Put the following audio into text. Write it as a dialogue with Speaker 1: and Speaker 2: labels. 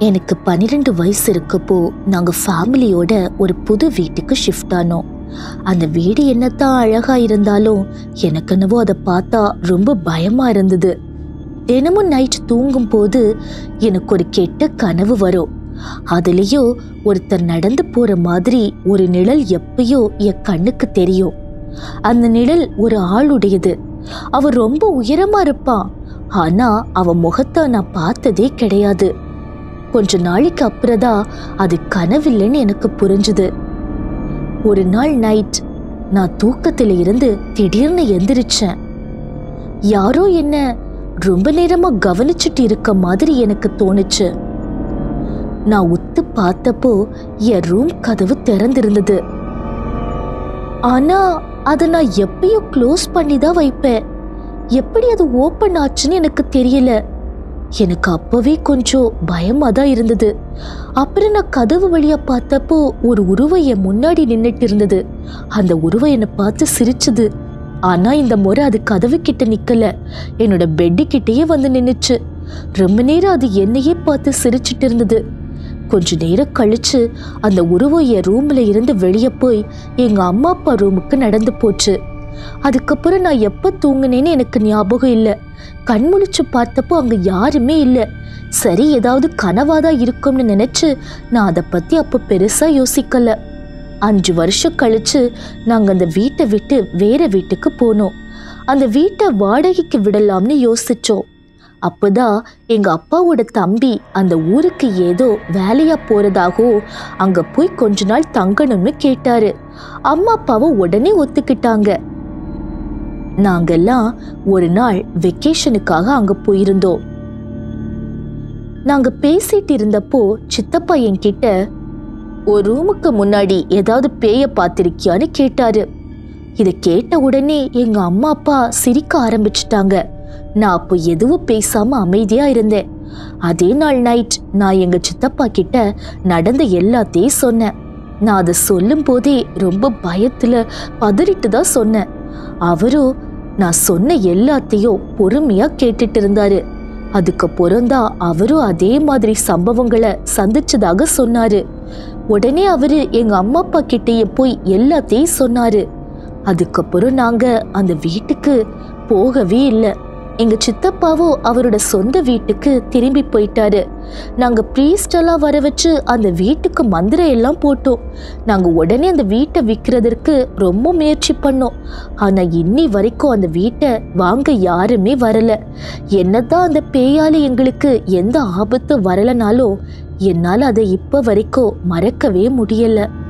Speaker 1: எனக்கு 12 வயசு இருக்கப்போ நாங்க ஃபேமிலியோட ஒரு புது வீட்டுக்கு ஷிஃப்ட் ஆனோம். அந்த வீடு என்னத்தான் அழகா இருந்தாலும் எனக்கு என்னவோ அதை பார்த்தா ரொம்ப பயமா இருந்தது. தினமும் நைட் தூங்கும் போது எனக்கு ஒரு கெட்ட கனவு வரும். அதுலயோ ஒருத்தர் நடந்து போற மாதிரி ஒரு நிழல் எப்பயோ என் கண்ணுக்கு தெரியும். அந்த நிழல் ஒரு ஆளுடையது. அவர் ரொம்ப உயரமா இருப்பான். ஆனா அவன் முகத்தை நான் பார்த்ததே கிடையாது. கொஞ்ச நாளைக்கு அப்புறம்தான் அது கனவில்லைன்னு எனக்கு புரிஞ்சுது. ஒரு நாள் நைட் நான் தூக்கத்துல இருந்து திடீர்னு எந்திரிச்சேன். யாரோ என்ன ரொம்ப நேரமா கவனிச்சுட்டு இருக்க மாதிரி எனக்கு தோணுச்சு. நான் உத்து பார்த்தப்போ என் ரூம் கதவு திறந்திருந்தது. ஆனா அதை நான் எப்பயோ க்ளோஸ் பண்ணி தான் வைப்பேன். எப்படி அது ஓப்பன் ஆச்சுன்னு எனக்கு தெரியல. எனக்கு அப்பவே கொஞ்சம் பயமா தான் இருந்தது. அப்புறம் நான் கதவு வழியா பார்த்தப்போ ஒரு உருவம் என் முன்னாடி நின்னுட்டு இருந்தது. அந்த உருவம் என்னை பார்த்து சிரிச்சுது. ஆனா இந்த முறை அது கதவு கிட்ட நிக்கல, என்னோட பெட்டு கிட்டயே வந்து நின்னுச்சு. ரொம்ப நேரம் அது என்னையே பார்த்து சிரிச்சுட்டு இருந்தது. கொஞ்ச நேரம் கழிச்சு அந்த உருவம் என் ரூம்ல இருந்து வெளியே போய் எங்க அம்மா அப்பா ரூமுக்கு நடந்து போச்சு. அதுக்கப்புறம் நான் எப்ப தூங்குனேன்னு எனக்கு ஞாபகம் இல்லை. கண்முழிச்சு பார்த்தப்போ அங்க யாருமே இல்லை. சரி, ஏதாவது கனவாதான் இருக்கும்னு நினைச்சு நான் அதை பத்தி அப்ப பெருசா யோசிக்கல. 5 வருஷம் கழிச்சு நாங்க அந்த வீட்டை விட்டு வேற வீட்டுக்கு போனோம். அந்த வீட்டை வாடகைக்கு விடலாம்னு யோசிச்சோம். அப்பதான் எங்க அப்பாவோட தம்பி அந்த ஊருக்கு ஏதோ வேலையா போறதாகவும் அங்க போய் கொஞ்ச நாள் தங்கணும்னு கேட்டாரு. அம்மா அப்பாவும் உடனே ஒத்துக்கிட்டாங்க. நாங்கெல்லாம் ஒரு நாள் வெக்கேஷனுக்காக அங்க போயிருந்தோம். நாங்க பேசிட்டு இருந்தப்போ சித்தப்பா என்கிட்ட, ஒரு ரூமுக்கு முன்னாடி ஏதாவது பேய பார்த்திருக்கியான்னு கேட்டாரு. இதை கேட்ட உடனே எங்க அம்மா அப்பா சிரிக்க ஆரம்பிச்சுட்டாங்க. நான் அப்போ எதுவும் பேசாம அமைதியா இருந்தேன். அதே நாள் நைட் நான் எங்க சித்தப்பா கிட்ட நடந்த எல்லாத்தையும் சொன்னேன். நான் அதை சொல்லும் போதே ரொம்ப பயத்துல பதறிட்டு தான் சொன்னேன். அவரும் நான் சொன்ன எல்லாத்தையும் பொறுமையா கேட்டுட்டு இருந்தாரு. அதுக்கப்புறம்தான் அவரும் அதே மாதிரி சம்பவங்களை சந்திச்சதாக சொன்னாரு. உடனே அவரு எங்க அம்மா அப்பா கிட்டேயே போய் எல்லாத்தையும் சொன்னாரு. அதுக்கப்புறம் நாங்க அந்த வீட்டுக்கு போகவே இல்லை. எங்க சித்தப்பாவோ அவரோட சொந்த வீட்டுக்கு திரும்பி போயிட்டாரு. நாங்க பிரீஸ்ட் எல்லாம் வர வச்சு அந்த வீட்டுக்கு மந்திரம் எல்லாம் போட்டோம். நாங்க உடனே அந்த வீட்டை விற்கிறதுக்கு ரொம்ப முயற்சி பண்ணோம். ஆனா இன்னி வரைக்கும் அந்த வீட்டை வாங்க யாருமே வரல. என்னதான் அந்த பேயால எங்களுக்கு எந்த ஆபத்தும் வரலனாலும் என்னால அதை இப்ப வரைக்கும் மறக்கவே முடியல.